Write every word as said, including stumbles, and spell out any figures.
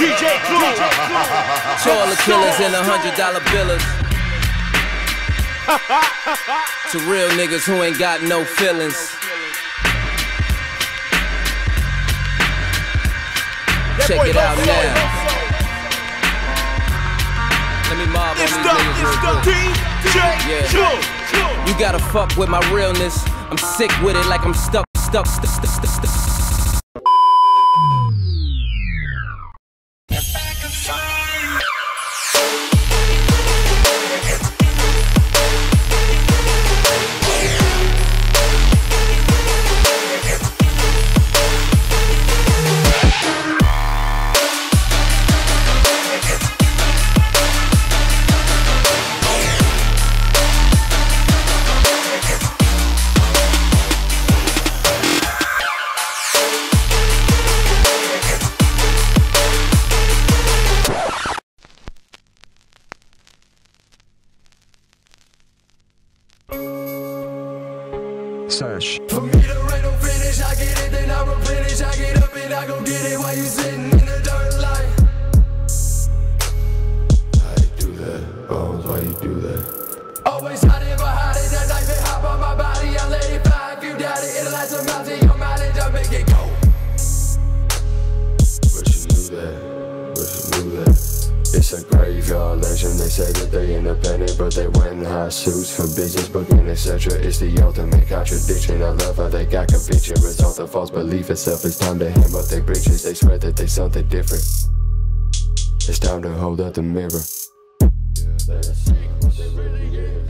D J Clue. To all the killers and the hundred dollar billers. To real niggas who ain't got no feelings. Check it out now. Let me mob on these niggas real quick. Yeah. You gotta fuck with my realness. I'm sick with it like I'm stuck, stuck, stuck, stuck, stuck, stuck. Search. For me, there ain't no finish. I get it, then I replenish. I get up and I go get it while you sitting in the dirt like. Why you do that? Bones, why you do that? Always hiding behind it. That knife and hop on my body. I let it fly. If you doubt it, it'll last a mouth in your mileage. I make it go. But you knew that. But you knew that. It's a graveyard legend, they say that they independent, but they wear in high suits for business, booking, et cetera. It's the ultimate contradiction. I love how they got conviction, result of false belief itself. It's time to hem up their britches, they swear that they something different. It's time to hold up the mirror. Yeah, they see what they really is.